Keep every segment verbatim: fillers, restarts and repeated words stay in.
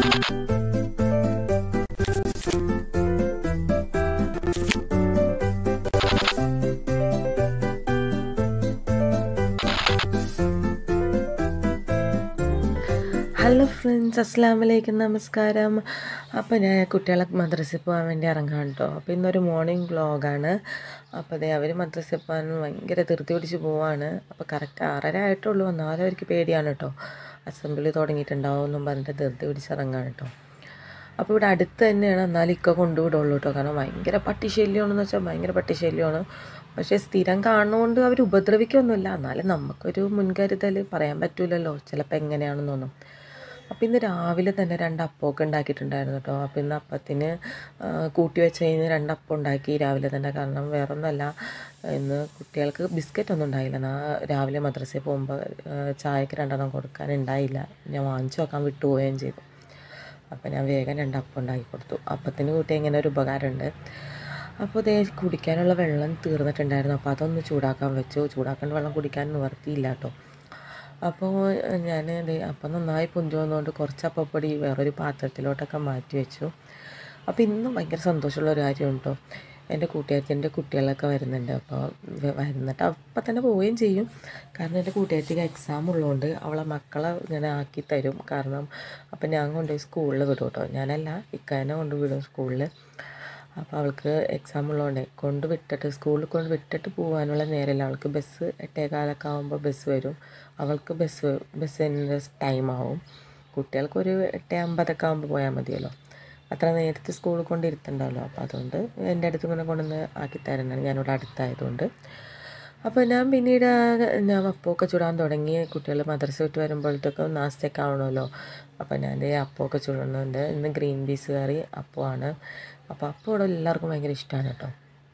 Hello friends, അസ്സലാമു അലൈക്കും, നമസ്കാരം. അപ്പോൾ ഞാൻ കുട്ടികളെ മദ്രസയിൽ പോകാൻ വേണ്ടി ഇറങ്ങാം കേട്ടോ. അപ്പോൾ ഇന്നൊരു മോർണിംഗ് വ്ളോഗാണ്. അപ്പോൾ അതേ അവർ മദ്രസയിൽ പോകാൻ ഭയങ്കര ധൃതി പിടിച്ച് പോവാണ്. അപ്പോൾ കറക്റ്റ് ആറര ആയിട്ടുള്ളൂ. എന്നാലും അവർക്ക് പേടിയാണ് കേട്ടോ. അസംബ്ലി തുടങ്ങിയിട്ടുണ്ടാവും എന്നും പറഞ്ഞിട്ട് ധൃതി പിടിച്ച് ഇറങ്ങാൻ കേട്ടോ. അപ്പോൾ ഇവിടെ അടുത്ത് തന്നെയാണ്, എന്നാലും ഇക്ക കൊണ്ടുവിടുള്ളൂ കേട്ടോ. കാരണം ഭയങ്കര പട്ടിശല്യമാണെന്ന് വെച്ചാൽ ഭയങ്കര പട്ടിശല്യമാണ്. പക്ഷേ സ്ഥിരം കാണുന്നതുകൊണ്ട് അവർ ഉപദ്രവിക്കൊന്നുമില്ല. എന്നാലും നമുക്കൊരു മുൻകരുതൽ പറയാൻ പറ്റില്ലല്ലോ, ചിലപ്പോൾ എങ്ങനെയാണെന്നൊന്നും. അപ്പോൾ ഇന്ന് രാവിലെ തന്നെ രണ്ട് അപ്പമൊക്കെ ഉണ്ടാക്കിയിട്ടുണ്ടായിരുന്നു കേട്ടോ. അപ്പോൾ ഇന്ന് അപ്പത്തിന് കൂട്ടി വെച്ച് കഴിഞ്ഞ് രണ്ട് അപ്പം ഉണ്ടാക്കി രാവിലെ തന്നെ. കാരണം വേറൊന്നുമല്ല, ഇന്ന് കുട്ടികൾക്ക് ബിസ്ക്കറ്റ് ഒന്നും ഉണ്ടായില്ല. എന്നാൽ രാവിലെ മദ്രസയിൽ പോകുമ്പോൾ ചായക്ക് രണ്ടെണ്ണം കൊടുക്കാനുണ്ടായില്ല. ഞാൻ വാങ്ങിച്ചു വെക്കാൻ വിട്ടുപോവുകയും ചെയ്തു. അപ്പോൾ ഞാൻ വേഗം രണ്ട് അപ്പം ഉണ്ടാക്കി കൊടുത്തു. അപ്പത്തിന് കൂട്ടി ഇങ്ങനെ ഒരു ഉപകാരമുണ്ട്. അപ്പോൾ അതേ കുടിക്കാനുള്ള വെള്ളം തീർന്നിട്ടുണ്ടായിരുന്നു. അപ്പോൾ അതൊന്ന് ചൂടാക്കാൻ വെച്ചു. ചൂടാക്കേണ്ട വെള്ളം കുടിക്കാൻ നിവർത്തിയില്ല കേട്ടോ. അപ്പോൾ ഞാൻ ഇത് അപ്പം നന്നായി പൊന്തി വന്നുകൊണ്ട് കുറച്ച് അപ്പപ്പൊടി വേറൊരു പാത്രത്തിലോട്ടൊക്കെ മാറ്റി വെച്ചു. അപ്പോൾ ഇന്നും ഭയങ്കര സന്തോഷമുള്ള ഒരു കാര്യം കേട്ടോ. എൻ്റെ കൂട്ടുകാരത്തിൻ്റെ കുട്ടികളൊക്കെ വരുന്നുണ്ട്. അപ്പോൾ വരുന്നിട്ട് അപ്പം തന്നെ പോവുകയും ചെയ്യും. കാരണം എൻ്റെ കൂട്ടുകാരത്തിക്ക് എക്സാം ഉള്ളതുകൊണ്ട് അവളെ മക്കളെ ഇങ്ങനെ ആക്കി തരും. കാരണം അപ്പം ഞാൻ കൊണ്ടുപോയി സ്കൂളിൽ വിടും കേട്ടോ. ഞാനല്ല, ഇക്കാനെ കൊണ്ട് വിടും സ്കൂളിൽ. അപ്പോൾ അവൾക്ക് എക്സാം ഉള്ളതുകൊണ്ട് കൊണ്ട് വിട്ടിട്ട് സ്കൂളിൽ കൊണ്ട് വിട്ടിട്ട് പോകാനുള്ള നേരമില്ല. അവൾക്ക് ബസ് എട്ടേകാലൊക്കെ ആകുമ്പോൾ ബസ് വരും. അവൾക്ക് ബസ് ബസ്സിൻ്റെ ടൈമാവും. കുട്ടികൾക്കൊരു എട്ട് അമ്പതൊക്കെ ആകുമ്പോൾ പോയാൽ മതിയല്ലോ. അത്ര നേരത്തെ സ്കൂളിൽ കൊണ്ട് ഇരുത്തണ്ടല്ലോ. അപ്പോൾ അതുകൊണ്ട് എൻ്റെ അടുത്ത് ഇങ്ങനെ കൊണ്ടുവന്ന് ആക്കി തരുന്നതാണ്, ഞാനിവിടെ അടുത്തായതുകൊണ്ട്. അപ്പോൾ ഞാൻ പിന്നീട് ഞാൻ അപ്പമൊക്കെ ചുടാൻ തുടങ്ങി. കുട്ടികൾ മദ്രസ വിട്ട് വരുമ്പോഴത്തേക്കും നാസ്തയൊക്കെ ആവണമല്ലോ. അപ്പോൾ ഞാൻ അപ്പമൊക്കെ ചുടുന്നുണ്ട്. ഇന്ന് ഗ്രീൻ പീസ് കറി അപ്പമാണ്. അപ്പോൾ അപ്പം ഇവിടെ എല്ലാവർക്കും ഭയങ്കര ഇഷ്ടമാണ് കേട്ടോ.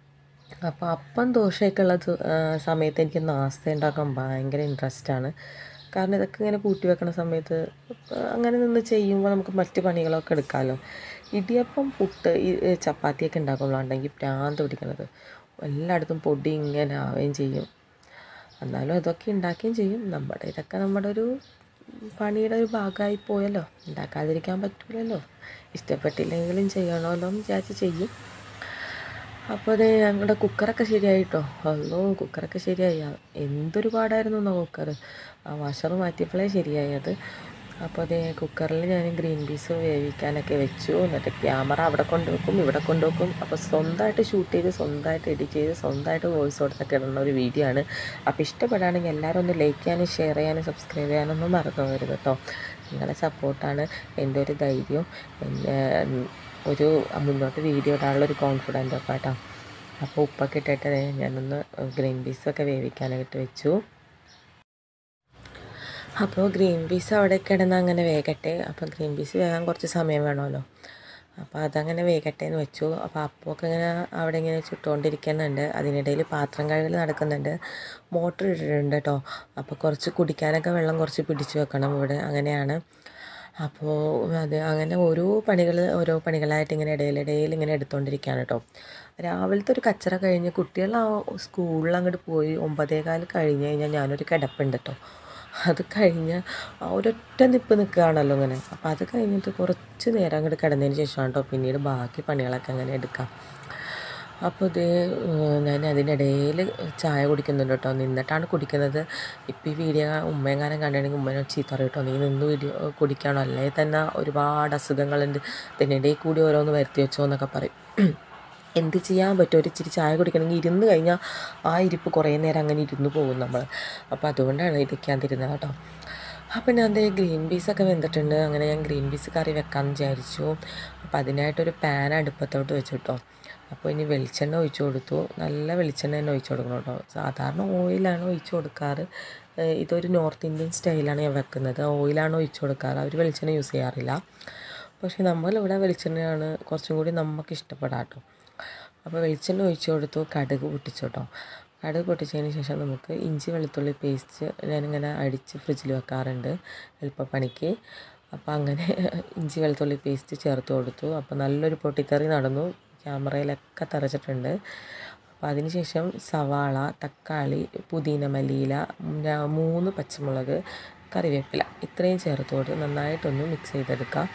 അപ്പോൾ അപ്പം ദോശയൊക്കെ ഉള്ള സമയത്ത് എനിക്ക് നാസ്ത ഉണ്ടാക്കാൻ ഭയങ്കര ഇൻട്രസ്റ്റാണ്. കാരണം ഇതൊക്കെ ഇങ്ങനെ കൂട്ടി വെക്കുന്ന സമയത്ത് അങ്ങനെ നിന്ന് ചെയ്യുമ്പോൾ നമുക്ക് മറ്റ് പണികളൊക്കെ എടുക്കാമല്ലോ. ഇടിയപ്പം, പുട്ട്, ഈ ചപ്പാത്തിയൊക്കെ ഉണ്ടാക്കുമ്പോഴാണെങ്കിൽ പ്രാന്ത് പിടിക്കുന്നത്. എല്ലായിടത്തും പൊടി ഇങ്ങനെ ആവുകയും ചെയ്യും. എന്നാലും അതൊക്കെ ഉണ്ടാക്കുകയും ചെയ്യും. നമ്മുടെ ഇതൊക്കെ നമ്മുടെ ഒരു പണിയുടെ ഒരു ഭാഗമായി പോയല്ലോ. ഉണ്ടാക്കാതിരിക്കാൻ പറ്റില്ലല്ലോ. ഇഷ്ടപ്പെട്ടില്ലെങ്കിലും ചെയ്യണമല്ലോ എന്ന് വിചാരിച്ച് ചെയ്യും. അപ്പോൾ അത് ഞങ്ങളുടെ കുക്കറൊക്കെ ശരിയായിട്ടോ. അല്ലോ കുക്കറൊക്കെ ശരിയായി. എന്തൊരു പാടായിരുന്നു എന്നോ കുക്കർ. ആ വാഷർ മാറ്റിയപ്പോഴേ ശരിയായി അത്. അപ്പോൾ അതേ കുക്കറിൽ ഞാൻ ഗ്രീൻ പീസ് വേവിക്കാനൊക്കെ വെച്ചു. എന്നിട്ട് ക്യാമറ അവിടെ കൊണ്ടുവെക്കും, ഇവിടെ കൊണ്ടുവെക്കും. അപ്പോൾ സ്വന്തമായിട്ട് ഷൂട്ട് ചെയ്ത് സ്വന്തമായിട്ട് എഡിറ്റ് ചെയ്ത് സ്വന്തമായിട്ട് വോയിസ് കൊടുത്തൊക്കെ ഇടുന്ന ഒരു വീഡിയോ ആണ്. അപ്പോൾ ഇഷ്ടപ്പെടുകയാണെങ്കിൽ എല്ലാവരും ഒന്ന് ലൈക്ക് ചെയ്യാനും ഷെയർ ചെയ്യാനും സബ്സ്ക്രൈബ് ചെയ്യാനൊന്നും മറന്നു പോകരുത് കേട്ടോ. നിങ്ങളുടെ സപ്പോർട്ടാണ് എൻ്റെ ഒരു ധൈര്യം, എൻ്റെ ഒരു മുന്നോട്ട് വീഡിയോ ഇടാനുള്ളൊരു കോൺഫിഡൻറ്റ് ഒക്കെ കേട്ടോ. അപ്പോൾ ഉപ്പൊക്കെ ഇട്ടിട്ട് ഞാനൊന്ന് ഗ്രീൻ പീസൊക്കെ വേവിക്കാനായിട്ട് വെച്ചു. അപ്പോൾ ഗ്രീൻ പീസ് അവിടെ കിടന്ന് അങ്ങനെ വേകട്ടെ. അപ്പോൾ ഗ്രീൻ പീസ് വേകാൻ കുറച്ച് സമയം വേണമല്ലോ. അപ്പോൾ അതങ്ങനെ വേകട്ടെ എന്ന് വെച്ചു. അപ്പോൾ അപ്പമൊക്കെ ഇങ്ങനെ അവിടെ ഇങ്ങനെ ചുട്ടുകൊണ്ടിരിക്കുന്നുണ്ട്. അതിനിടയിൽ പാത്രം കഴുകൽ നടക്കുന്നുണ്ട്. മോട്ടർ ഇട്ടിട്ടുണ്ട് കേട്ടോ. അപ്പോൾ കുറച്ച് കുടിക്കാനൊക്കെ വെള്ളം കുറച്ച് പിടിച്ചു വെക്കണം ഇവിടെ, അങ്ങനെയാണ്. അപ്പോൾ അത് അങ്ങനെ ഓരോ പണികൾ ഓരോ പണികളായിട്ട് ഇങ്ങനെ ഇടയിലിടയിൽ ഇങ്ങനെ എടുത്തുകൊണ്ടിരിക്കുകയാണ് കേട്ടോ. രാവിലത്തെ ഒരു കച്ചറ കഴിഞ്ഞ് കുട്ടികൾ ആ സ്കൂളിൽ അങ്ങോട്ട് പോയി ഒമ്പതേകാൽ കഴിഞ്ഞ് കഴിഞ്ഞാൽ ഞാനൊരു കിടപ്പുണ്ട് കേട്ടോ. അത് കഴിഞ്ഞ് ആ ഒരൊറ്റ നിപ്പ് നിൽക്കുകയാണല്ലോ ഇങ്ങനെ. അപ്പോൾ അത് കഴിഞ്ഞിട്ട് കുറച്ച് നേരം അങ്ങോട്ട് കിടന്നതിന് ശേഷമാണ് കേട്ടോ പിന്നീട് ബാക്കി പണികളൊക്കെ അങ്ങനെ എടുക്കാം. അപ്പോൾ ഇത് ഞാൻ അതിനിടയിൽ ചായ കുടിക്കുന്നുണ്ട് കേട്ടോ. നിന്നിട്ടാണ് കുടിക്കുന്നത്. ഇപ്പോൾ ഈ വീഡിയോ ഉമ്മയെങ്ങാനും കണ്ടിട്ടുണ്ടെങ്കിൽ ഉമ്മനെ ചീത്ത പറയും കേട്ടോ. നീ നിന്ന് വീഡിയോ കുടിക്കുകയാണോ, അല്ലെങ്കിൽ തന്നെ ഒരുപാട് അസുഖങ്ങളുണ്ട്, ഇതിനിടയിൽ കൂടി ഓരോന്ന് വരുത്തി വെച്ചോ എന്നൊക്കെ പറയും. എന്ത് ചെയ്യാൻ പറ്റും, ഒരു ഇച്ചിരി ചായ കുടിക്കണമെങ്കിൽ ഇരുന്ന് കഴിഞ്ഞാൽ ആ ഇരിപ്പ് കുറേ നേരം അങ്ങനെ ഇരുന്ന് പോകും നമ്മൾ. അപ്പോൾ അതുകൊണ്ടാണ് ഇരിക്കാതിരുന്നത് കേട്ടോ. അപ്പോൾ ഞാൻ അതേ ഗ്രീൻ പീസൊക്കെ വെന്തിട്ടുണ്ട്. അങ്ങനെ ഞാൻ ഗ്രീൻ പീസ് കറി വെക്കാമെന്ന് വിചാരിച്ചു. അപ്പോൾ അതിനായിട്ടൊരു പാൻ അടുപ്പത്തോട്ട് വെച്ചു കേട്ടോ. അപ്പോൾ ഇനി വെളിച്ചെണ്ണ ഒഴിച്ചു കൊടുത്തു. നല്ല വെളിച്ചെണ്ണ തന്നെ ഒഴിച്ചു കൊടുക്കണം കേട്ടോ. സാധാരണ ഓയിലാണ് ഒഴിച്ചു കൊടുക്കാറ്. ഇതൊരു നോർത്ത് ഇന്ത്യൻ സ്റ്റൈലാണ് ഞാൻ വെക്കുന്നത്. ഓയിലാണ് ഒഴിച്ചു കൊടുക്കാറ്, അവർ വെളിച്ചെണ്ണ യൂസ് ചെയ്യാറില്ല. പക്ഷേ നമ്മളിവിടെ വെളിച്ചെണ്ണയാണ് കുറച്ചും കൂടി നമുക്ക് ഇഷ്ടപ്പെടാം കേട്ടോ. അപ്പോൾ വെളിച്ചെണ്ണ ഒഴിച്ചു കൊടുത്തു. കടുക് പൊട്ടിച്ചു കേട്ടോ. കടുക് പൊട്ടിച്ചതിന് ശേഷം നമുക്ക് ഇഞ്ചി വെളുത്തുള്ളി പേസ്റ്റ് ഞാനിങ്ങനെ അടിച്ച് ഫ്രിഡ്ജിൽ വെക്കാറുണ്ട് എളുപ്പപ്പണിക്ക്. അപ്പോൾ അങ്ങനെ ഇഞ്ചി വെളുത്തുള്ളി പേസ്റ്റ് ചേർത്ത് കൊടുത്തു. അപ്പോൾ നല്ലൊരു പൊട്ടിത്തെറി നടന്നു, ക്യാമറയിലൊക്കെ തെറിച്ചിട്ടുണ്ട്. അപ്പോൾ അതിന് ശേഷം സവാള, തക്കാളി, പുതിന മല്ലിയില, മൂന്ന് പച്ചമുളക്, കറിവേപ്പില ഇത്രയും ചേർത്ത് കൊടുത്ത് നന്നായിട്ടൊന്ന് മിക്സ് ചെയ്തെടുക്കാം.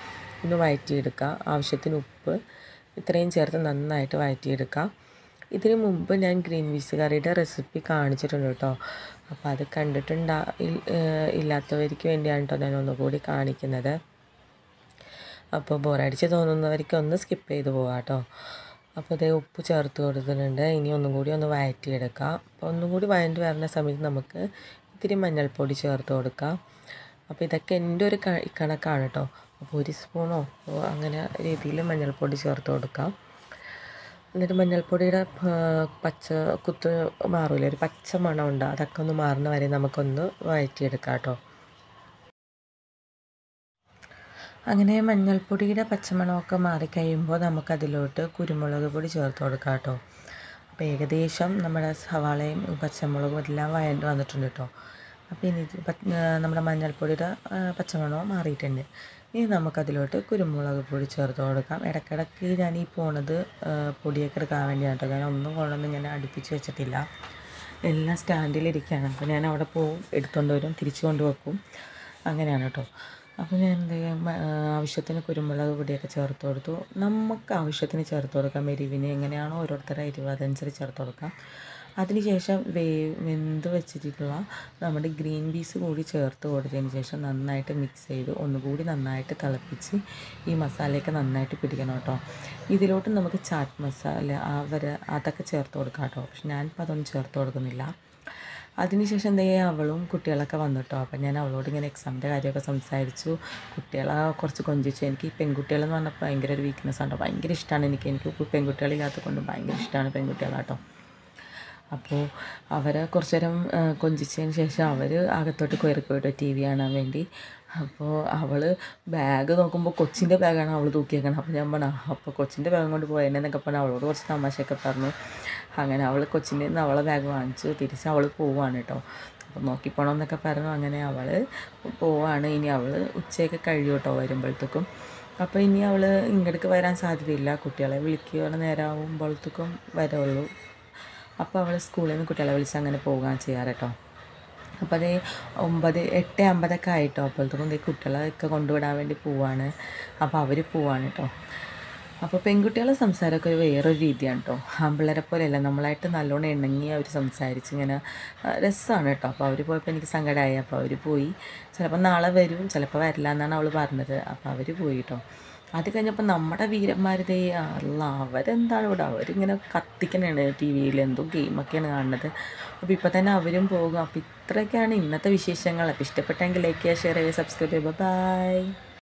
ഒന്ന് വഴറ്റിയെടുക്കുക. ആവശ്യത്തിന് ഉപ്പ് ഇത്രയും ചേർത്ത് നന്നായിട്ട് വഴറ്റിയെടുക്കുക. ഇതിന് മുമ്പ് ഞാൻ ഗ്രീൻ പീസ് കറിയുടെ റെസിപ്പി കാണിച്ചിട്ടുണ്ട് കേട്ടോ. അപ്പോൾ അത് കണ്ടിട്ടുണ്ടാ ഇല്ലാത്തവർക്ക് വേണ്ടിയാണ് കേട്ടോ ഞാൻ ഒന്നുകൂടി കാണിക്കുന്നത്. അപ്പോൾ ബോറടിച്ച് തോന്നുന്നവർക്ക് ഒന്ന് സ്കിപ്പ് ചെയ്ത് പോകാം കേട്ടോ. അപ്പോൾ അതേ ഉപ്പ് ചേർത്ത് കൊടുത്തിട്ടുണ്ട്. ഇനി ഒന്നും കൂടി ഒന്ന് വഴറ്റിയെടുക്കാം. അപ്പോൾ ഒന്നും കൂടി വഴറ്റി വരുന്ന സമയത്ത് നമുക്ക് ഇത്തിരി മഞ്ഞൾപ്പൊടി ചേർത്ത് കൊടുക്കാം. അപ്പോൾ ഇതൊക്കെ എൻ്റെ ഒരു കണക്കാണ് കേട്ടോ. അപ്പോൾ ഒരു സ്പൂണോ അങ്ങനെ രീതിയിൽ മഞ്ഞൾപ്പൊടി ചേർത്ത് കൊടുക്കാം. എന്നിട്ട് മഞ്ഞൾപ്പൊടിയുടെ പച്ച കുത്ത് മാറില്ല, ഒരു പച്ച മണമുണ്ട്, അതൊക്കെ ഒന്ന് മാറുന്ന വരെ നമുക്കൊന്ന് വഴറ്റിയെടുക്കാം കേട്ടോ. അങ്ങനെ മഞ്ഞൾപ്പൊടിയുടെ പച്ചമണമൊക്കെ മാറിക്കഴിയുമ്പോൾ നമുക്കതിലോട്ട് കുരുമുളക് പൊടി ചേർത്ത് കൊടുക്കാം കേട്ടോ. അപ്പോൾ ഏകദേശം നമ്മുടെ സവാളയും പച്ചമുളകും എല്ലാം വഴണ്ട് വന്നിട്ടുണ്ട് കേട്ടോ. അപ്പോൾ ഇനി നമ്മുടെ മഞ്ഞൾപ്പൊടിയുടെ പച്ചമണവും മാറിയിട്ടുണ്ട്. ഇനി നമുക്കതിലോട്ട് കുരുമുളക് പൊടി ചേർത്ത് കൊടുക്കാം. ഇടയ്ക്കിടയ്ക്ക് ഞാൻ ഈ പോണത് പൊടിയൊക്കെ എടുക്കാൻ വേണ്ടിയാണ് കേട്ടോ. ഞാൻ ഒന്നും കൊണ്ടൊന്നും ഞാൻ അടുപ്പിച്ച് വെച്ചിട്ടില്ല, എല്ലാം സ്റ്റാൻഡിലിരിക്കുകയാണ്. അപ്പോൾ ഞാൻ അവിടെ പോവും, എടുത്തുകൊണ്ട് വരും, തിരിച്ചു കൊണ്ടുവെക്കും, അങ്ങനെയാണ് കേട്ടോ. അപ്പോൾ ഞാൻ എന്ത് ചെയ്യാം, ആവശ്യത്തിന് കുരുമുളക് പൊടിയൊക്കെ ചേർത്ത് കൊടുത്തു. നമുക്ക് ആവശ്യത്തിന് ചേർത്ത് കൊടുക്കാം, എരിവിന് എങ്ങനെയാണോ ഓരോരുത്തരുടെ എരിവ് അതനുസരിച്ച് ചേർത്ത് കൊടുക്കാം. അതിനുശേഷം വേ വെന്ത് വെച്ചിട്ടുള്ള നമ്മുടെ ഗ്രീൻ പീസ് കൂടി ചേർത്ത് കൊടുത്തതിന് ശേഷം നന്നായിട്ട് മിക്സ് ചെയ്ത് ഒന്നുകൂടി നന്നായിട്ട് തിളപ്പിച്ച് ഈ മസാലയൊക്കെ നന്നായിട്ട് പിടിക്കണം കേട്ടോ. ഇതിലോട്ട് നമുക്ക് ചാറ്റ് മസാല അവർ അതൊക്കെ ചേർത്ത് കൊടുക്കാം കേട്ടോ. പക്ഷെ ഞാനിപ്പോൾ അതൊന്നും ചേർത്ത് കൊടുക്കുന്നില്ല. അതിനുശേഷം എന്താ ചെയ്യുക, അവളും കുട്ടികളൊക്കെ വന്നിട്ടോ. അപ്പം ഞാൻ അവളോട് ഇങ്ങനെ എക്സാമിൻ്റെ കാര്യമൊക്കെ സംസാരിച്ചു. കുട്ടികളെ കുറച്ച് കൊഞ്ചിച്ചു. എനിക്ക് ഈ പെൺകുട്ടികളെന്ന് പറഞ്ഞപ്പോൾ ഭയങ്കര ഒരു വീക്ക്നെസ് ആണ്, ഭയങ്കര ഇഷ്ടമാണ് എനിക്ക്. എനിക്ക് പെൺകുട്ടികളില്ലാത്തത് കൊണ്ട് ഭയങ്കര ഇഷ്ടമാണ് പെൺകുട്ടികളാട്ടോ. അപ്പോൾ അവരെ കുറച്ച് നേരം കൊഞ്ചിച്ചതിന് ശേഷം അവർ അകത്തോട്ട് കയറി പോയിട്ടോ ടി വി കാണാൻ വേണ്ടി. അപ്പോൾ അവൾ ബാഗ് നോക്കുമ്പോൾ കൊച്ചിൻ്റെ ബാഗാണ് അവൾ തൂക്കിയേക്കണം. അപ്പോൾ ഞാൻ പറഞ്ഞു അപ്പോൾ കൊച്ചിൻ്റെ ബാഗ് കൊണ്ട് പോയെന്നൊക്കെ പറഞ്ഞു അവളോട് കുറച്ച് തമാശയൊക്കെ പറഞ്ഞു. അങ്ങനെ അവൾ കൊച്ചിൻ്റെ നിന്ന് അവളെ ബാഗ് വാങ്ങിച്ചു, തിരിച്ച് അവൾ പോവാണ് കേട്ടോ. അപ്പോൾ നോക്കിപ്പോണമെന്നൊക്കെ പറഞ്ഞു. അങ്ങനെ അവൾ പോവാണ്. ഇനി അവൾ ഉച്ചയൊക്കെ കഴിയും കേട്ടോ വരുമ്പോഴത്തേക്കും. അപ്പോൾ ഇനി അവൾ ഇങ്ങോട്ടേക്ക് വരാൻ സാധ്യതയില്ല, കുട്ടികളെ വിളിക്കുക നേരമാകുമ്പോഴത്തേക്കും വരുള്ളൂ. അപ്പോൾ അവൾ സ്കൂളിൽ നിന്ന് കുട്ടികളെ വിളിച്ച് അങ്ങനെ പോവുകയാണ് ചെയ്യാറ് കേട്ടോ. അപ്പോൾ അതേ ഒമ്പത് എട്ട് അമ്പതൊക്കെ ആയിട്ടോ. അപ്പോഴത്തേക്കും ഈ കുട്ടികളെയൊക്കെ കൊണ്ടുവിടാൻ വേണ്ടി പോവാണ്. അപ്പോൾ അവർ പോവാണ് കേട്ടോ. അപ്പോൾ പെൺകുട്ടികളെ സംസാരമൊക്കെ ഒരു വേറൊരു രീതിയാണ് കേട്ടോ. ആൺപിള്ളേരെ പോലെയല്ല, നമ്മളായിട്ട് നല്ലോണം ഇണങ്ങി അവർ സംസാരിച്ച് ഇങ്ങനെ രസമാണ് കേട്ടോ. അപ്പോൾ അവർ പോയപ്പോൾ എനിക്ക് സങ്കടമായി. അപ്പോൾ അവർ പോയി. ചിലപ്പോൾ നാളെ വരും, ചിലപ്പോൾ വരില്ല എന്നാണ് അവൾ പറഞ്ഞത്. അപ്പോൾ അവർ പോയി കേട്ടോ. അത് കഴിഞ്ഞപ്പോൾ നമ്മുടെ വീരന്മാരുടെ അല്ല അവരെന്താണ് ഇവിടെ, അവരിങ്ങനെ കത്തിക്കണാണ് ടി വിയിൽ, എന്തോ ഗെയിമൊക്കെയാണ് കാണുന്നത്. അപ്പോൾ ഇപ്പോൾ തന്നെ അവരും പോകും. അപ്പോൾ ഇത്രയൊക്കെയാണ് ഇന്നത്തെ വിശേഷങ്ങൾ. അപ്പോൾ ഇഷ്ടപ്പെട്ടെങ്കിൽ ലൈക്ക് ചെയ്യുക, ഷെയർ ചെയ്യുക, സബ്സ്ക്രൈബ് ചെയ്യുക. ബൈ.